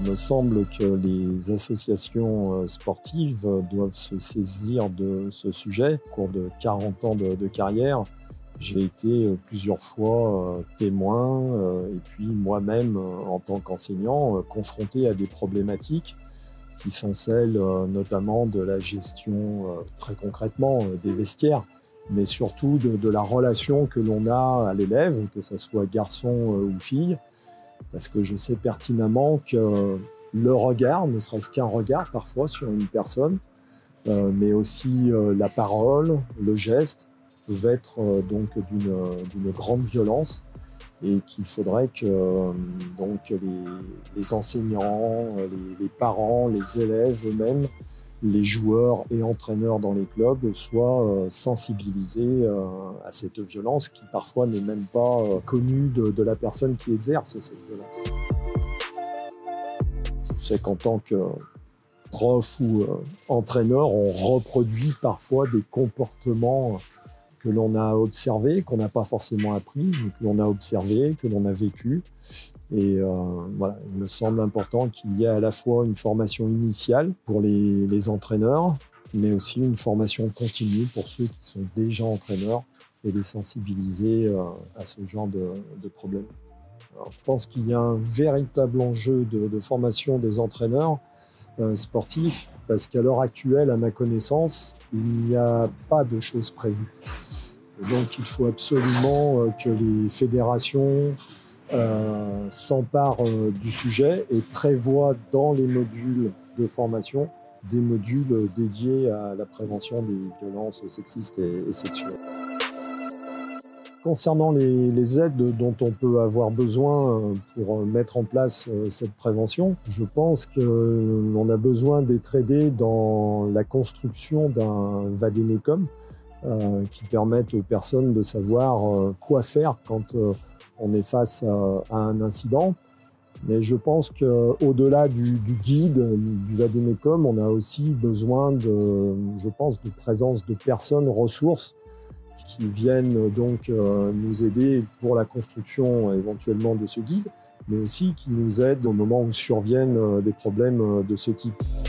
Il me semble que les associations sportives doivent se saisir de ce sujet. Au cours de 40 ans de carrière, j'ai été plusieurs fois témoin et puis moi-même, en tant qu'enseignant, confronté à des problématiques qui sont celles notamment de la gestion, très concrètement, des vestiaires, mais surtout de la relation que l'on a à l'élève, que ce soit garçon ou fille, parce que je sais pertinemment que le regard, ne serait-ce qu'un regard parfois sur une personne, mais aussi la parole, le geste, peuvent être donc d'une grande violence et qu'il faudrait que donc les enseignants, les parents, les élèves eux-mêmes, les joueurs et entraîneurs dans les clubs soient sensibilisés à cette violence qui parfois n'est même pas connue de la personne qui exerce cette violence. Je sais qu'en tant que prof ou entraîneur, on reproduit parfois des comportements que l'on a observés, qu'on n'a pas forcément appris, mais que l'on a observés, que l'on a vécu. Et voilà, il me semble important qu'il y ait à la fois une formation initiale pour les entraîneurs, mais aussi une formation continue pour ceux qui sont déjà entraîneurs et les sensibiliser à ce genre de problème. Alors, je pense qu'il y a un véritable enjeu de formation des entraîneurs sportifs, parce qu'à l'heure actuelle, à ma connaissance, il n'y a pas de choses prévues. Et donc, il faut absolument que les fédérations s'emparent du sujet et prévoient dans les modules de formation des modules dédiés à la prévention des violences sexistes et sexuelles. Concernant les aides dont on peut avoir besoin pour mettre en place cette prévention, je pense qu'on a besoin d'être aidé dans la construction d'un vade-mecum qui permette aux personnes de savoir quoi faire quand on est face à un incident. Mais je pense qu'au-delà du guide, du vade-mecum, on a aussi besoin de présence de personnes ressources qui viennent donc nous aider pour la construction éventuellement de ce guide, mais aussi qui nous aident au moment où surviennent des problèmes de ce type.